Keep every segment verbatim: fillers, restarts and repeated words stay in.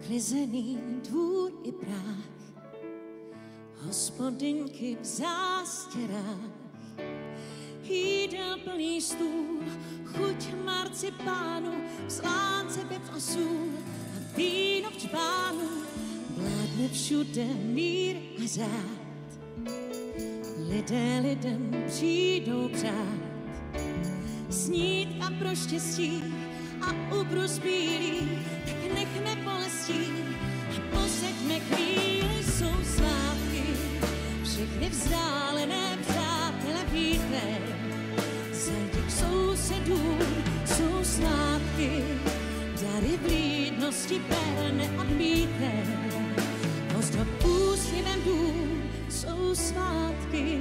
Uklizený dvůr i práh, hospodyňky v zástěrách, jídel plný stůl, chuť marcipánu, v slánce pět osů a víno v čbánu, vládne všude mír a řád. Lidé lidem přijdou přát, snít a pro štěstí a ubrus bílý, tak nechme bolestí a poseďme chvíli, jsou svátky, všechny vzdálené přátele víte, zajdi k sousedům, jsou svátky, dary vlídnosti ber neodmítej, ozdob úsměvem dům, jsou svátky.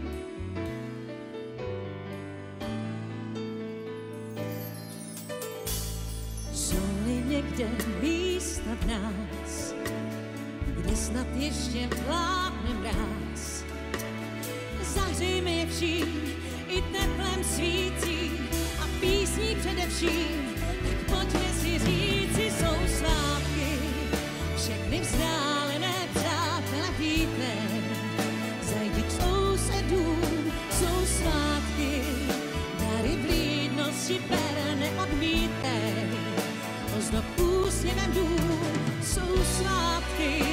Jsou-li někde místa v nás, kde snad ještě vládne mráz, zahřejme je vším i teplem svící a písní především, tak pojďme si říci, jsou svátky, všechny vzdálené přátele víte, zajdi k sousedům, jsou svátky, dary vlídnosti ber neodmítej, ozdob úsměvem dům, jsou svátky.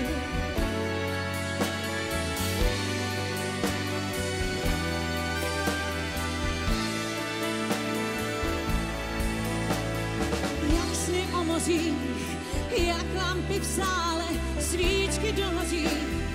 Jak sny o mořích, jak lampy v sále, svíčky dohoří,